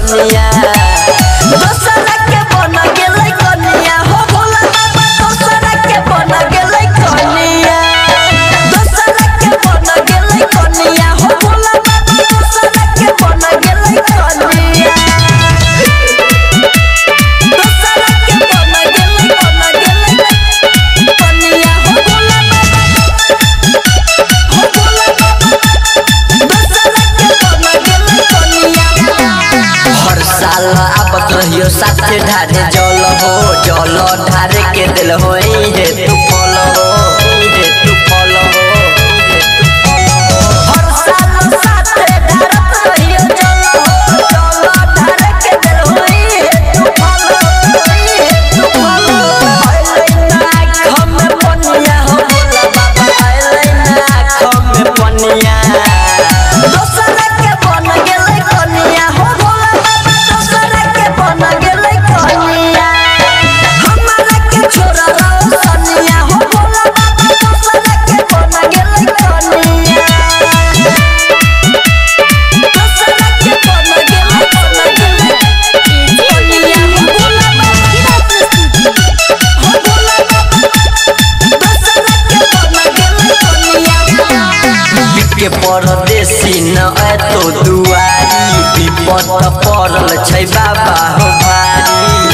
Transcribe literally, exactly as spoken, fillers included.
कनिया दोसरा के बन गेलै कनिया हो भोला बाबा दोसरा के बन गेलै कनिया दोसरा के बन गेलै कनिया हो भोला बाबा दोसरा के बन गेलै कनिया दोसरा के बन गेलै बन गेलै कनिया हो भोला बाबा हो भोला बाबा दोसरा के बन गेलै कनिया हर साल आबत रहियो साथे ढारे जल हो जल ढारे के दिल हो हे तू फल हो हे तू फल हो हर साल साथे ढारत रहियो जल हो जल ढारे के दिल हो हे तू फल हो हे तू फल हो आइलै ना आँख में पनिया हो भोला बाबा आइलै ना आँख में पनिया दोसरा के बन गेलै कनिया हो भोला बाबा दोसरा के बन गेलै कनिया हमरा के छोरा रहो सनिया हो भोला बाबा दोसरा के बन गेलै कनिया दोसरा के बन गेलै बन गेलै कनिया हो भोला बाबा हो भोला बाबा दोसरा के बन गेलै कनिया बिके परदेसी न एतो दुआरी विपत पड़ल छै बाबा हो भारी